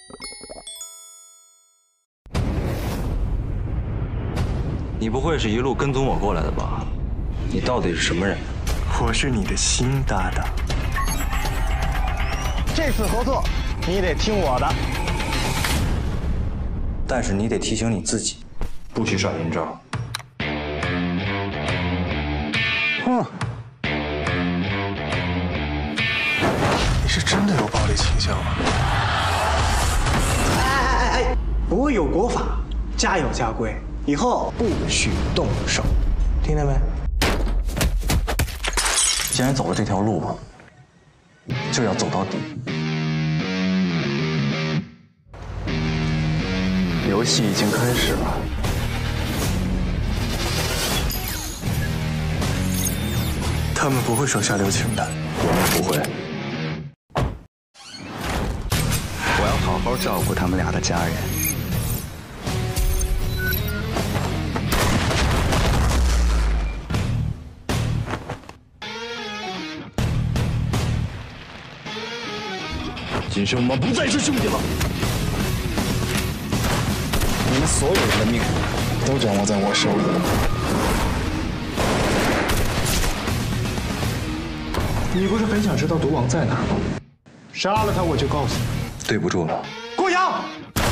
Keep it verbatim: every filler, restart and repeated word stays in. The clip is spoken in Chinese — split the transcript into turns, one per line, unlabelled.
你不会是一路跟踪我过来的吧？你到底是什么人？
我是你的新搭档。
这次合作，你得听我的。
但是你得提醒你自己，不许耍阴招。
哼，你是真的有暴力倾向吗？
哎哎哎哎，国有国法，家有家规，以后不许动手，听见没？
既然走了这条路，就要走到底。
游戏已经开始了。他们不会手下留情的。
我们不会。
我要好好照顾他们俩的家人。
今生我们不再是兄弟了。
你们所有人的命都掌握在我手里。
你不是很想知道毒王在哪儿吗？杀了他，我就告诉你。
对不住了。
郭阳。